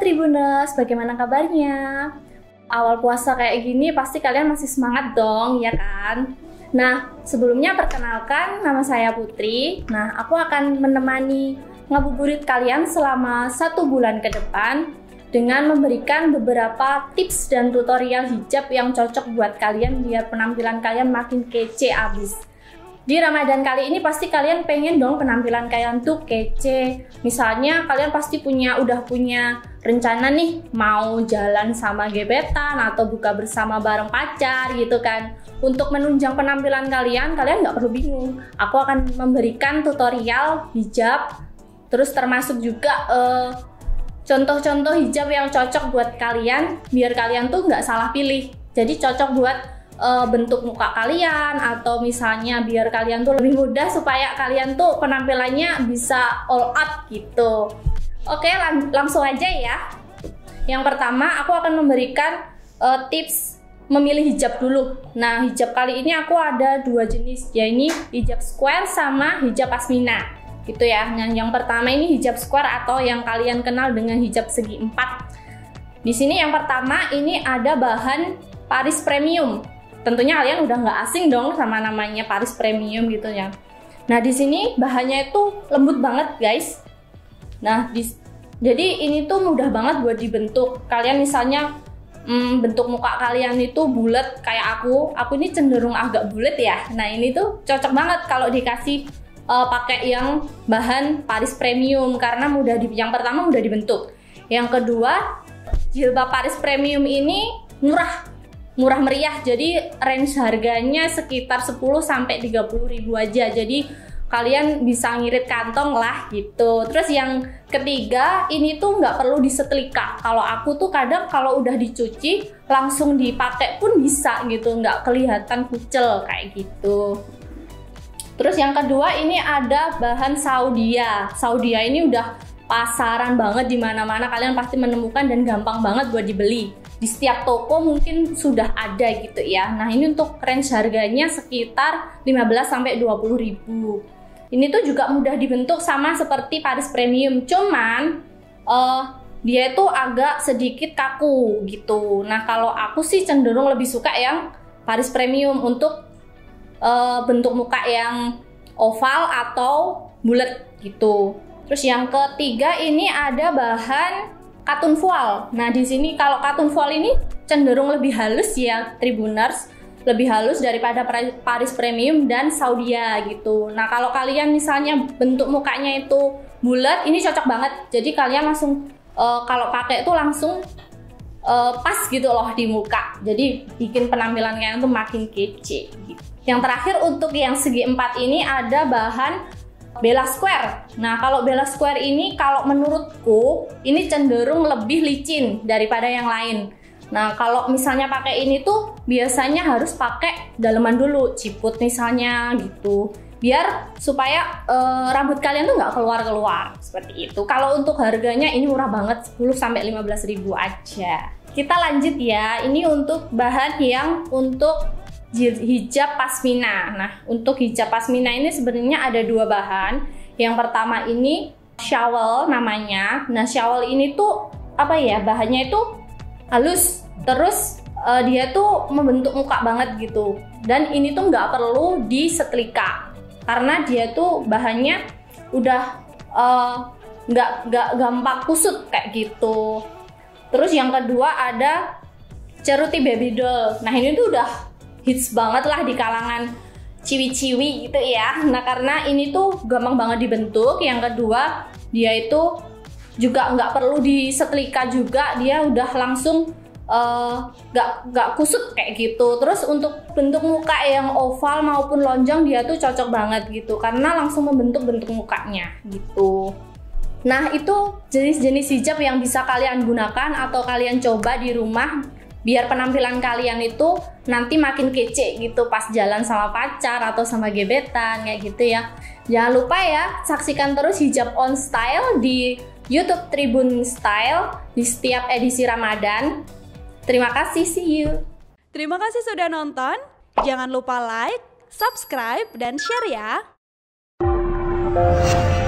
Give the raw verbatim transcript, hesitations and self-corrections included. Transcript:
Tribuners, bagaimana kabarnya? Awal puasa kayak gini pasti kalian masih semangat dong, ya kan? Nah, sebelumnya perkenalkan, nama saya Putri. Nah, aku akan menemani ngabuburit kalian selama satu bulan ke depan dengan memberikan beberapa tips dan tutorial hijab yang cocok buat kalian biar penampilan kalian makin kece abis. Di Ramadan kali ini pasti kalian pengen dong penampilan kalian tuh kece. Misalnya kalian pasti punya udah punya rencana nih mau jalan sama gebetan atau buka bersama bareng pacar gitu kan. Untuk menunjang penampilan kalian, kalian nggak perlu bingung. Aku akan memberikan tutorial hijab, terus termasuk juga uh, contoh-contoh hijab yang cocok buat kalian biar kalian tuh nggak salah pilih. Jadi cocok buat Uh, bentuk muka kalian atau misalnya biar kalian tuh lebih mudah supaya kalian tuh penampilannya bisa all out gitu. Oke, lang langsung aja ya. Yang pertama aku akan memberikan uh, tips memilih hijab dulu. Nah, hijab kali ini aku ada dua jenis, ya ini hijab square sama hijab pasmina gitu ya. Nah, yang pertama ini hijab square atau yang kalian kenal dengan hijab segi empat. Di sini yang pertama ini ada bahan Paris Premium. Tentunya kalian udah nggak asing dong sama namanya Paris Premium gitu ya. Nah, di sini bahannya itu lembut banget guys. Nah, di, jadi ini tuh mudah banget buat dibentuk. Kalian misalnya hmm, bentuk muka kalian itu bulat kayak aku. Aku ini cenderung agak bulat ya. Nah, ini tuh cocok banget kalau dikasih uh, pakai yang bahan Paris Premium karena mudah di, yang pertama mudah dibentuk. Yang kedua, jilbab Paris Premium ini murah. Murah meriah, jadi range harganya sekitar sepuluh sampai tiga puluh ribu aja. Jadi kalian bisa ngirit kantong lah gitu. Terus yang ketiga, ini tuh nggak perlu disetrika. Kalau aku tuh kadang kalau udah dicuci langsung dipakai pun bisa gitu, nggak kelihatan kucel kayak gitu. Terus yang kedua ini ada bahan Saudia. Saudia ini udah pasaran banget di mana-mana, kalian pasti menemukan dan gampang banget buat dibeli. Di setiap toko mungkin sudah ada gitu ya. Nah, ini untuk range harganya sekitar lima belas sampai dua puluh ribu. Ini tuh juga mudah dibentuk sama seperti Paris Premium, cuman uh, dia itu agak sedikit kaku gitu. Nah, kalau aku sih cenderung lebih suka yang Paris Premium untuk uh, bentuk muka yang oval atau bulat gitu. Terus yang ketiga ini ada bahan katun voile. Nah, di sini kalau katun voile ini cenderung lebih halus ya, Tribuners. Lebih halus daripada Paris Premium dan Saudia gitu. Nah, kalau kalian misalnya bentuk mukanya itu bulat, ini cocok banget. Jadi kalian langsung uh, kalau pakai itu langsung uh, pas gitu loh di muka. Jadi bikin penampilan kalian tuh makin kece gitu. Yang terakhir untuk yang segi empat ini ada bahan Bella Square. Nah, kalau Bella Square ini kalau menurutku ini cenderung lebih licin daripada yang lain. Nah, kalau misalnya pakai ini tuh biasanya harus pakai daleman dulu, ciput misalnya gitu. Biar supaya uh, rambut kalian tuh nggak keluar-keluar seperti itu. Kalau untuk harganya ini murah banget, sepuluh sampai lima belas ribu aja. Kita lanjut ya. Ini untuk bahan yang untuk hijab pasmina. Nah, untuk hijab pasmina ini sebenarnya ada dua bahan. Yang pertama ini shawl namanya. Nah, shawl ini tuh apa ya? Bahannya itu halus. Terus uh, dia tuh membentuk muka banget gitu. Dan ini tuh nggak perlu disetrika karena dia tuh bahannya udah nggak uh, nggak gampang kusut kayak gitu. Terus yang kedua ada ceruti baby doll. Nah, ini tuh udah hits banget lah di kalangan ciwi-ciwi gitu ya. Nah, karena ini tuh gampang banget dibentuk. Yang kedua, dia itu juga nggak perlu disetrika juga, dia udah langsung nggak uh, nggak kusut kayak gitu. Terus untuk bentuk muka yang oval maupun lonjong dia tuh cocok banget gitu karena langsung membentuk bentuk mukanya gitu. Nah, itu jenis-jenis hijab yang bisa kalian gunakan atau kalian coba di rumah biar penampilan kalian itu nanti makin kece gitu pas jalan sama pacar atau sama gebetan kayak gitu ya. Jangan lupa ya, saksikan terus Hijab on Style di YouTube Tribun Style di setiap edisi Ramadan. Terima kasih, see you. Terima kasih sudah nonton. Jangan lupa like, subscribe, dan share ya.